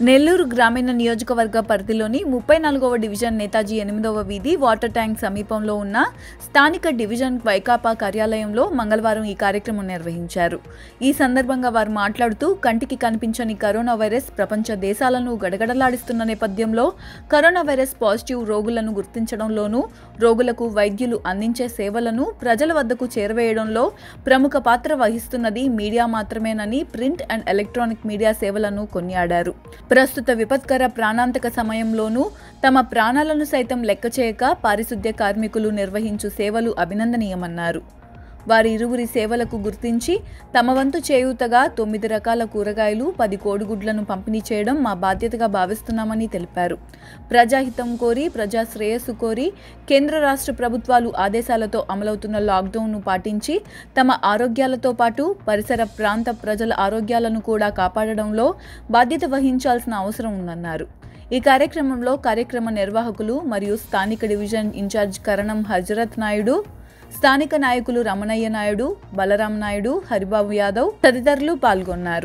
నెల్లూరు గ్రామీణ నియోజకవర్గ పరిధిలోని 34వ డివిజన్ నేతాజీ 8వ వీధి వాటర్ ట్యాంక్ సమీపంలో ఉన్న స్థానిక డివిజన్ వైకాపా కార్యాలయంలో మంగళవారం ఈ కార్యక్రమం నిర్వహించారు. ఈ సందర్భంగా వారు మాట్లాడుతూ కంటికి కనిపించని కరోనా వైరస్ ప్రపంచ దేశాలను గడగడలాడిస్తున్న నేపథ్యంలో కరోనా వైరస్ పాజిటివ్ రోగులను గుర్తించడంలోనూ రోగులకు వైద్యులు అందించే సేవలను ప్రజల వద్దకు చేరవేయడంలో ప్రముఖ పాత్ర వహిస్తున్నది మీడియా మాత్రమేనని ప్రింట్ అండ్ ఎలక్ట్రానిక్ మీడియా సేవలను కొనియాడారు. ప్రస్తుత విపత్కర ప్రాణాంతక సమయంలోనూ తమ ప్రాణాలను సైతం లెక్కచేయక పారిశుద్ధ్య కార్మికులు నిర్వహించు సేవలు అభినందనీయమన్నారు. వారి ఇరువురి సేవలకు గుర్తించి తమ వంతు చేయూతగా 9 రకాల కూరగాయలు 10 కోడిగుడ్లను పంపిణీ చేయడం మా బాధ్యతగా భావిస్తున్నామని తెలిపారు. ప్రజాహితం కోరి ప్రజా శ్రేయస్సు కోరి కేంద్ర రాష్ట్ర ప్రభుత్వాలు ఆదేశాలతో అమలవుతున్న లాక్డౌన్ను పాటించి తమ ఆరోగ్యాలతో పాటు పరిసర ప్రాంత ప్రజల ఆరోగ్యాలను కూడా కాపాడడంలో బాధ్యత వహించాల్సిన అవసరం ఉందన్నారు. ఈ కార్యక్రమంలో కార్యక్రమ నిర్వాహకులు మరియు స్థానిక డివిజన్ ఇన్ఛార్జ్ కరణం హజరత్ నాయుడు, స్థానిక నాయకులు రమణయ్య నాయుడు, బలరాం నాయుడు, హరిబాబు యాదవ్ తదితరులు పాల్గొన్నారు.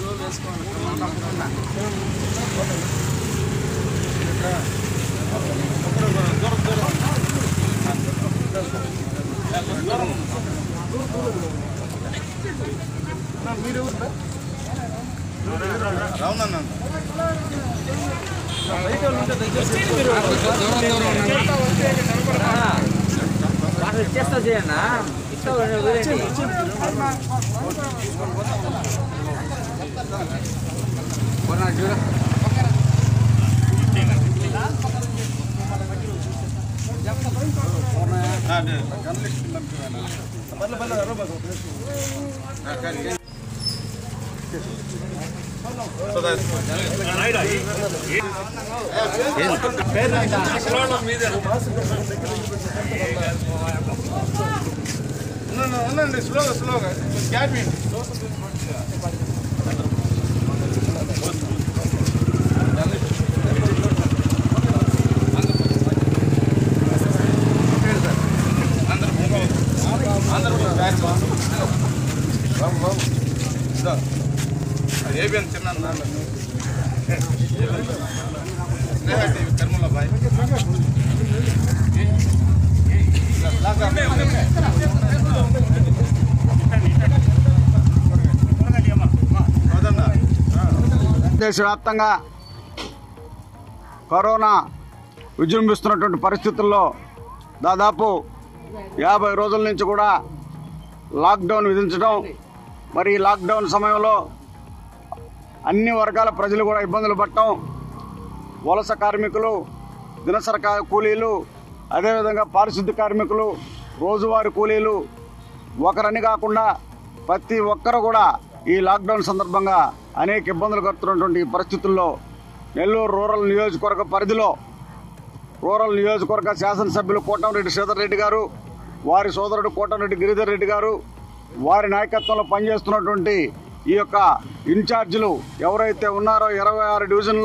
స్లోగా ఏబిఎన్ చిన్న స్నేహ టీవీ కర్మల బాయ్ దేశవ్యాప్తంగా కరోనా విజృంభిస్తున్నటువంటి పరిస్థితుల్లో దాదాపు 50 రోజుల నుంచి కూడా లాక్డౌన్ విధించడం, మరి ఈ లాక్డౌన్ సమయంలో అన్ని వర్గాల ప్రజలు కూడా ఇబ్బందులు పడటం, వలస కార్మికులు, దినసరి కూలీలు, అదేవిధంగా పారిశుద్ధ్య కార్మికులు, రోజువారీ కూలీలు ఒకరని కాకుండా ప్రతి ఒక్కరు కూడా ఈ లాక్డౌన్ సందర్భంగా అనేక ఇబ్బందులు కడుతున్నటువంటి పరిస్థితుల్లో నెల్లూరు రూరల్ నియోజకవర్గ పరిధిలో రూరల్ నియోజకవర్గ శాసనసభ్యులు కోటంరెడ్డి శ్రీధర్ రెడ్డి గారు, వారి సోదరుడు కోటంరెడ్డి గిరిధర్ రెడ్డి గారు, వారి నాయకత్వంలో పనిచేస్తున్నటువంటి ఈ యొక్క ఇన్ఛార్జీలు ఎవరైతే ఉన్నారో 26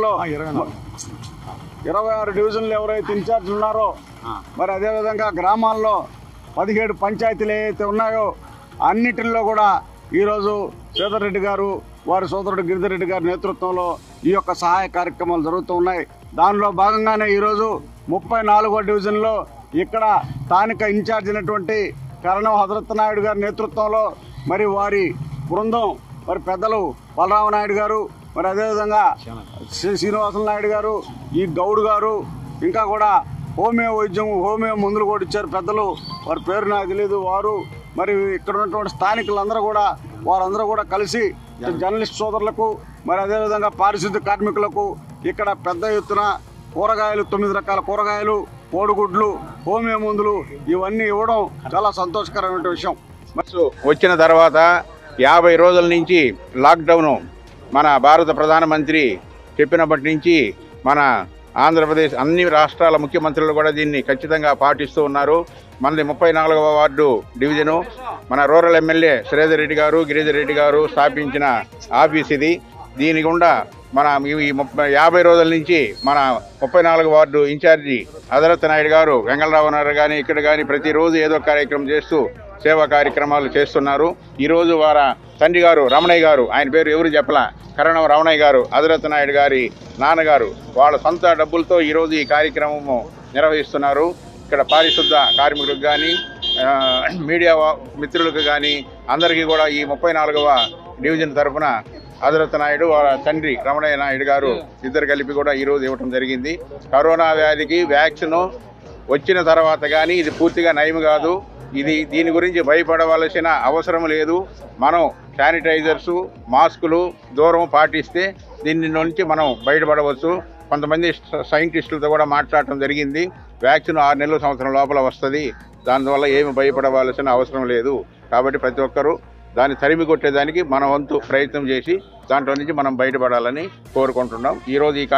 డివిజన్లు ఎవరైతే ఇన్ఛార్జీలు ఉన్నారో, మరి అదేవిధంగా గ్రామాల్లో 17 పంచాయతీలు ఏవైతే ఉన్నాయో అన్నిటిల్లో కూడా ఈరోజు శ్రీధర్ రెడ్డి గారు, వారి సోదరుడు గిరిధర్ రెడ్డి గారి నేతృత్వంలో ఈ యొక్క సహాయ కార్యక్రమాలు జరుగుతూ ఉన్నాయి. దానిలో భాగంగానే ఈరోజు 34వ డివిజన్లో ఇక్కడ స్థానిక ఇన్ఛార్జ్ అయినటువంటి కరణం హజరత్ నాయుడు గారి నేతృత్వంలో మరి వారి బృందం, మరి పెద్దలు బలరామ నాయుడు గారు, మరి అదేవిధంగా శ్రీనివాసుల నాయుడు గారు, ఈ గౌడ్ గారు, ఇంకా కూడా హోమియో మందులు కూడా ఇచ్చారు పెద్దలు, వారి పేరు నాకు తెలియదు. వారు మరి ఇక్కడ ఉన్నటువంటి స్థానికులందరూ కూడా వారందరూ కూడా కలిసి జర్నలిస్ట్ సోదరులకు, మరి అదేవిధంగా పారిశుద్ధ్య కార్మికులకు ఇక్కడ పెద్ద ఎత్తున కూరగాయలు 9 రకాల కూరగాయలు, కోడిగుడ్లు, హోమియో మందులు ఇవన్నీ ఇవ్వడం చాలా సంతోషకరమైన విషయం. వచ్చిన తర్వాత 50 రోజుల నుంచి లాక్డౌన్ మన భారత ప్రధానమంత్రి చెప్పినప్పటి నుంచి మన ఆంధ్రప్రదేశ్ అన్ని రాష్ట్రాల ముఖ్యమంత్రులు కూడా దీన్ని ఖచ్చితంగా పాటిస్తూ ఉన్నారు. మనది 34వ వార్డు డివిజను, మన రూరల్ ఎమ్మెల్యే శ్రీధర్ రెడ్డి గారు, గిరిధర్ రెడ్డి గారు స్థాపించిన ఆఫీస్ ఇది. దీని గుండా మన ఈ 50 రోజుల నుంచి మన 34వ వార్డు ఇన్ఛార్జి హజరత్ నాయుడు గారు, వెంగళరావు గారు కానీ ఇక్కడ కానీ ప్రతిరోజు ఏదో కార్యక్రమం చేస్తూ సేవా కార్యక్రమాలు చేస్తున్నారు. ఈరోజు వారి తండ్రి గారు రమణయ్య గారు, ఆయన పేరు ఎవరు చెప్పలా, కరణం రమణయ్య గారు, అధిరథ నాయుడు గారి నాన్నగారు వాళ్ళ సొంత డబ్బులతో ఈరోజు ఈ కార్యక్రమము నిర్వహిస్తున్నారు. ఇక్కడ పారిశుద్ధ కార్మికులకు కానీ మీడియా మిత్రులకు కానీ అందరికీ కూడా ఈ 34వ డివిజన్ తరఫున అధిరథ నాయుడు వాళ్ళ తండ్రి రమణయ్య నాయుడు గారు ఇద్దరు కలిపి కూడా ఈరోజు ఇవ్వటం జరిగింది. కరోనా వ్యాధికి వ్యాక్సిన్ వచ్చిన తర్వాత కానీ ఇది పూర్తిగా నయం కాదు. దీని గురించి భయపడవలసిన అవసరం లేదు. మనం శానిటైజర్సు, మాస్కులు, దూరం పాటిస్తే దీని నుంచి మనం బయటపడవచ్చు. కొంతమంది సైంటిస్టులతో కూడా మాట్లాడటం జరిగింది. వ్యాక్సిన్ 6 నెలల సంవత్సరం లోపల వస్తుంది, దానివల్ల ఏమి భయపడవలసిన అవసరం లేదు. కాబట్టి ప్రతి ఒక్కరూ దాన్ని తరిమి కొట్టేదానికి మన వంతు ప్రయత్నం చేసి దాంట్లో నుంచి మనం బయటపడాలని కోరుకుంటున్నాం. ఈరోజు ఈ